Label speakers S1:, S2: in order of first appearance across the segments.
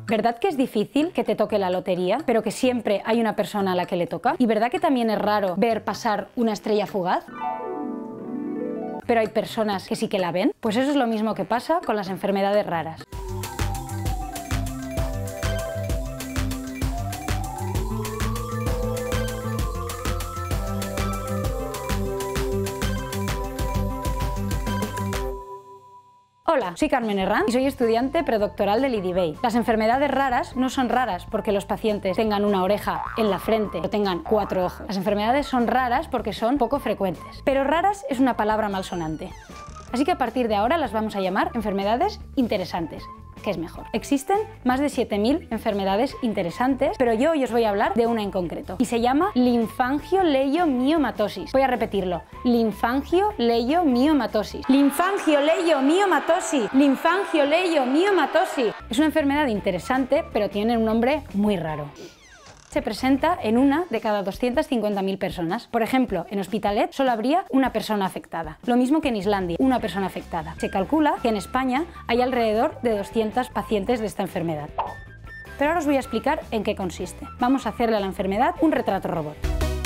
S1: ¿Verdad que es difícil que te toque la lotería, pero que siempre hay una persona a la que le toca? ¿Y verdad que también es raro ver pasar una estrella fugaz? ¿Pero hay personas que sí que la ven? Pues eso es lo mismo que pasa con las enfermedades raras. Hola, soy Carmen Herranz y soy estudiante predoctoral del IDIVEI. Las enfermedades raras no son raras porque los pacientes tengan una oreja en la frente o tengan 4 ojos. Las enfermedades son raras porque son poco frecuentes. Pero raras es una palabra malsonante. Así que a partir de ahora las vamos a llamar enfermedades interesantes, que es mejor. Existen más de 7000 enfermedades interesantes, pero yo hoy os voy a hablar de una en concreto y se llama linfangioleiomyomatosis. Voy a repetirlo: linfangioleiomyomatosis. Linfangioleiomyomatosis. Linfangioleiomyomatosis. Es una enfermedad interesante, pero tiene un nombre muy raro. Se presenta en una de cada 250.000 personas. Por ejemplo, en Hospitalet solo habría una persona afectada. Lo mismo que en Islandia, una persona afectada. Se calcula que en España hay alrededor de 200 pacientes de esta enfermedad. Pero ahora os voy a explicar en qué consiste. Vamos a hacerle a la enfermedad un retrato robot.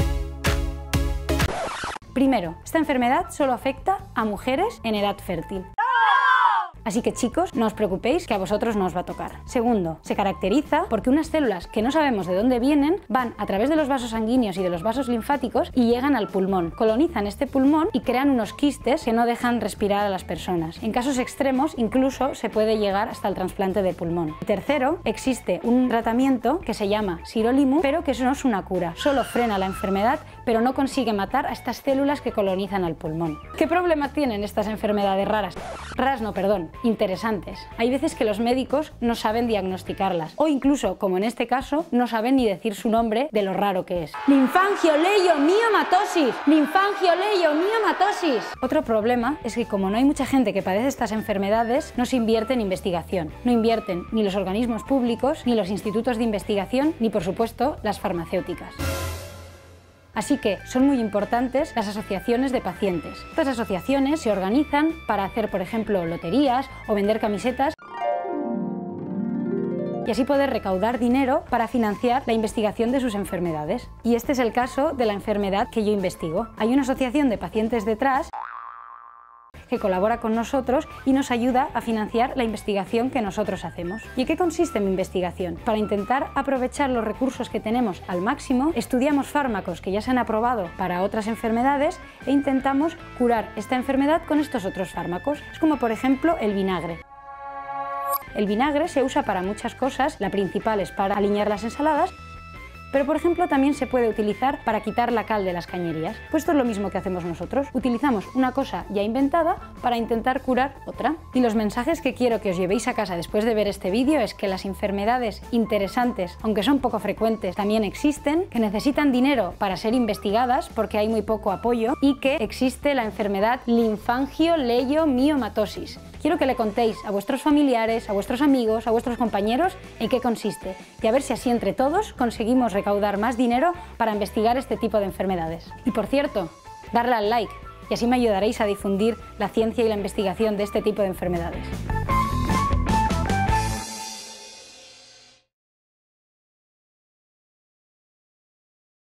S1: Primero, esta enfermedad solo afecta a mujeres en edad fértil. Así que chicos, no os preocupéis que a vosotros no os va a tocar. Segundo, se caracteriza porque unas células que no sabemos de dónde vienen van a través de los vasos sanguíneos y de los vasos linfáticos y llegan al pulmón, colonizan este pulmón y crean unos quistes que no dejan respirar a las personas. En casos extremos incluso se puede llegar hasta el trasplante de pulmón. Tercero, existe un tratamiento que se llama sirolimus, pero que eso no es una cura, solo frena la enfermedad pero no consigue matar a estas células que colonizan al pulmón. ¿Qué problemas tienen estas enfermedades raras? Raras no, perdón, interesantes. Hay veces que los médicos no saben diagnosticarlas o incluso, como en este caso, no saben ni decir su nombre de lo raro que es. Linfangioleiomyomatosis. Linfangioleiomyomatosis. Otro problema es que como no hay mucha gente que padece estas enfermedades, no se invierte en investigación. No invierten ni los organismos públicos, ni los institutos de investigación, ni por supuesto las farmacéuticas. Así que son muy importantes las asociaciones de pacientes. Estas asociaciones se organizan para hacer, por ejemplo, loterías o vender camisetas y así poder recaudar dinero para financiar la investigación de sus enfermedades. Y este es el caso de la enfermedad que yo investigo. Hay una asociación de pacientes detrás que colabora con nosotros y nos ayuda a financiar la investigación que nosotros hacemos. ¿Y en qué consiste mi investigación? Para intentar aprovechar los recursos que tenemos al máximo, estudiamos fármacos que ya se han aprobado para otras enfermedades e intentamos curar esta enfermedad con estos otros fármacos. Es como por ejemplo el vinagre. El vinagre se usa para muchas cosas, la principal es para aliñar las ensaladas, pero por ejemplo también se puede utilizar para quitar la cal de las cañerías. Pues esto es lo mismo que hacemos nosotros. Utilizamos una cosa ya inventada para intentar curar otra. Y los mensajes que quiero que os llevéis a casa después de ver este vídeo es que las enfermedades interesantes, aunque son poco frecuentes, también existen, que necesitan dinero para ser investigadas porque hay muy poco apoyo y que existe la enfermedad linfangioleiomyomatosis. Quiero que le contéis a vuestros familiares, a vuestros amigos, a vuestros compañeros en qué consiste y a ver si así entre todos conseguimos recaudar más dinero para investigar este tipo de enfermedades. Y por cierto, darle al like y así me ayudaréis a difundir la ciencia y la investigación de este tipo de enfermedades.